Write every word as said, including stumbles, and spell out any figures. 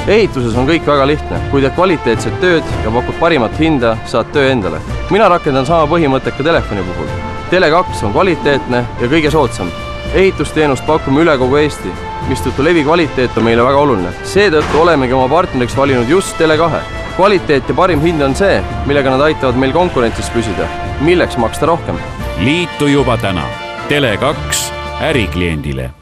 Ehituses on kõik väga lihtne. Kui teed kvaliteetset tööd ja pakud parimat hinda, saad töö endale. Mina rakendan sama põhimõtet ka telefoni puhul. Tele kaks on kvaliteetne ja kõige soodsam. Ehitusteenust pakume üle kogu Eesti, mistõttu levi kvaliteet on meile väga oluline. Seetõttu olemegi oma partneriks valinud just Tele kahe. Kvaliteet ja parim hind on see, millega nad aitavad meil konkurentsis püsida. Milleks maksta rohkem? Liitu juba täna. Tele kaks ärikliendile.